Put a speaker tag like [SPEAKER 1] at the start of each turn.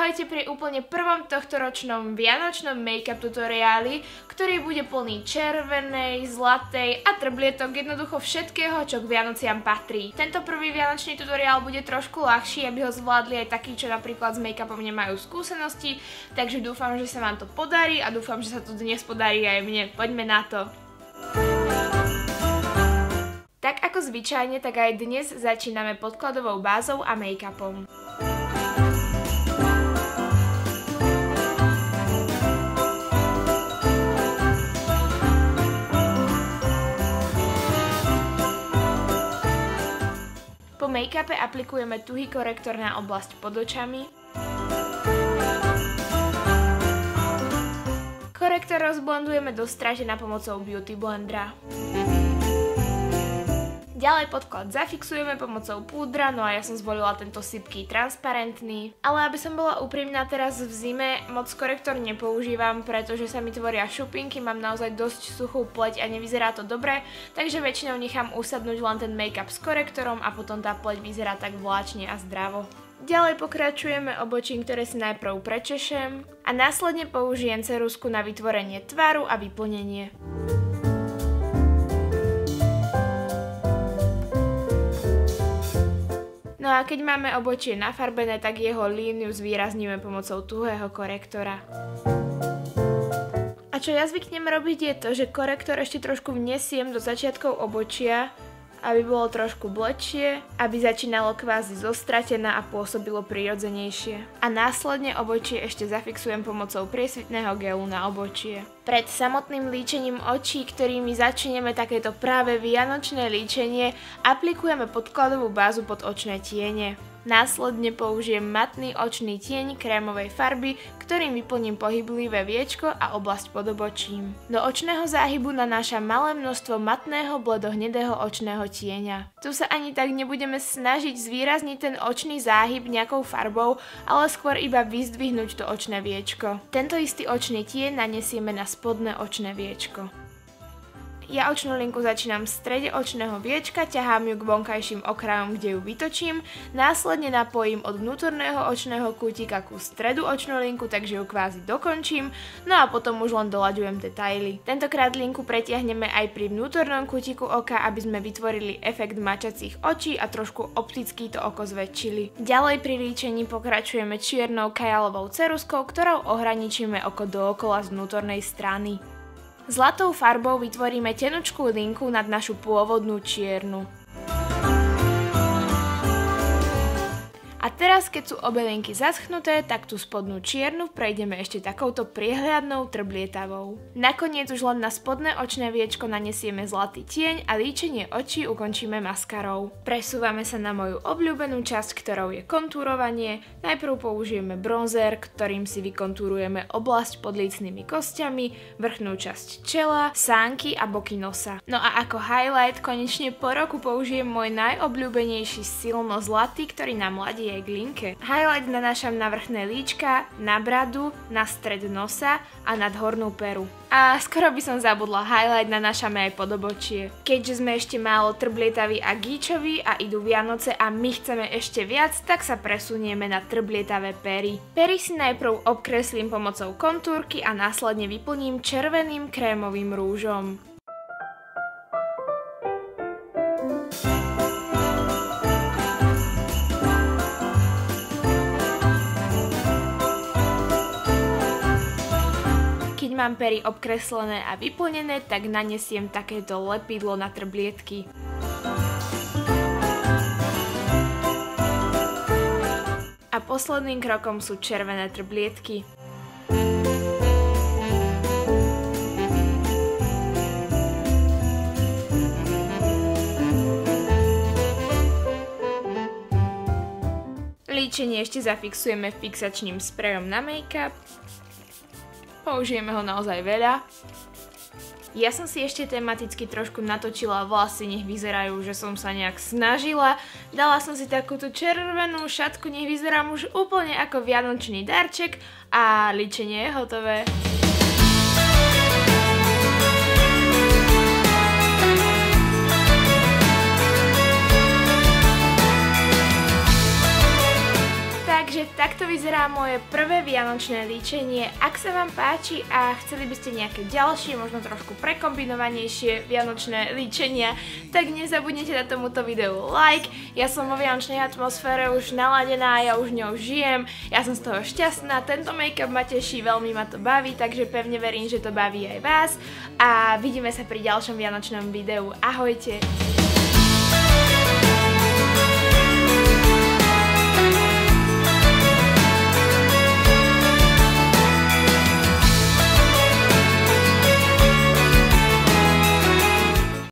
[SPEAKER 1] Ahojte pri úplne prvom tohtoročnom vianočnom make-up tutoriáli, ktorý bude plný červenej, zlatej a trblietok, jednoducho všetkého, čo k Vianociam patrí. Tento prvý vianočný tutoriál bude trošku ľahší, aby ho zvládli aj takí, čo napríklad s make-upom nemajú skúsenosti, takže dúfam, že sa vám to podarí a dúfam, že sa to dnes podarí aj mne. Poďme na to! Tak ako zvyčajne, tak aj dnes začíname podkladovou bázou a make-upom. Po make-upe aplikujeme tuhý korektor na oblasť pod očami. Korektor rozblendujeme do stratená pomocou Beauty Blendera. Ďalej podklad zafixujeme pomocou púdra, no a ja som zvolila tento sypký transparentný. Ale aby som bola úprimná, teraz v zime moc korektor nepoužívam, pretože sa mi tvoria šupinky, mám naozaj dosť suchú pleť a nevyzerá to dobre, takže väčšinou nechám usadnúť len ten make-up s korektorom a potom tá pleť vyzerá tak vláčne a zdravo. Ďalej pokračujeme obočím, ktoré si najprv prečešem a následne použijem ceruzku na vytvorenie tvaru a vyplnenie. No a keď máme obočie nafarbené, tak jeho líniu zvýrazníme pomocou tuhého korektora. A čo ja zvyknem robiť je to, že korektor ešte trošku vnesiem do začiatkov obočia, aby bolo trošku bledšie, aby začínalo kvázi zostratená a pôsobilo prirodzenejšie. A následne obočie ešte zafixujem pomocou priesvitného gelu na obočie. Pred samotným líčením očí, ktorými začneme takéto práve vianočné líčenie, aplikujeme podkladovú bázu pod očné tiene. Následne použijem matný očný tieň krémovej farby, ktorým vyplním pohyblivé viečko a oblasť pod obočím. Do očného záhybu nanášam malé množstvo matného bledohnedého očného tieňa. Tu sa ani tak nebudeme snažiť zvýrazniť ten očný záhyb nejakou farbou, ale skôr iba vyzdvihnúť to očné viečko. Tento istý očný tieň nanesieme na spodné očné viečko. Ja očnú linku začínam v strede očného viečka, ťahám ju k vonkajším okrajom, kde ju vytočím, následne napojím od vnútorného očného kútika ku stredu očnú linku, takže ju kvázi dokončím, no a potom už len doľaďujem detaily. Tentokrát linku pretiahneme aj pri vnútornom kútiku oka, aby sme vytvorili efekt mačacích očí a trošku opticky to oko zväčšili. Ďalej pri líčení pokračujeme čiernou kajalovou ceruzkou, ktorou ohraničíme oko dookola z vnútornej strany. Zlatou farbou vytvoríme tenučkú linku nad našu pôvodnú čiernu. A teraz, keď sú obe linky zaschnuté, tak tú spodnú čiernu prejdeme ešte takouto priehľadnou trblietavou. Nakoniec už len na spodné očné viečko nanesieme zlatý tieň a líčenie očí ukončíme maskarou. Presúvame sa na moju obľúbenú časť, ktorou je kontúrovanie. Najprv použijeme bronzer, ktorým si vykontúrujeme oblasť pod lícnymi kostiami, vrchnú časť čela, sánky a boky nosa. No a ako highlight konečne po roku použijem môj najobľúbenejší silno zlatý, ktorý nám ladí k linke. Highlight nanášam na vrchné líčka, na bradu, na stred nosa a nad hornú peru. A skoro by som zabudla, highlight nanášame aj pod obočie. Keďže sme ešte málo trblietaví a gíčoví a idú Vianoce a my chceme ešte viac, tak sa presunieme na trblietavé pery. Pery si najprv obkreslím pomocou kontúrky a následne vyplním červeným krémovým rúžom. Keď mám pery obkreslené a vyplnené, tak nanesiem takéto lepidlo na trblietky. A posledným krokom sú červené trblietky. Líčenie ešte zafixujeme fixačným sprejom na make-up. Použijeme ho naozaj veľa. Ja som si ešte tematicky trošku natočila vlasy, nech vyzerajú, že som sa nejak snažila. Dala som si takúto červenú šatku, nech vyzerám už úplne ako vianočný darček a líčenie je hotové. Takže takto vyzerá moje prvé vianočné líčenie. Ak sa vám páči a chceli by ste nejaké ďalšie, možno trošku prekombinovanejšie vianočné líčenia, tak nezabudnite na tomuto videu like. Ja som vo vianočnej atmosfére už naladená, ja už ňou žijem, ja som z toho šťastná, tento make-up ma teší, veľmi ma to baví, takže pevne verím, že to baví aj vás a vidíme sa pri ďalšom vianočnom videu. Ahojte!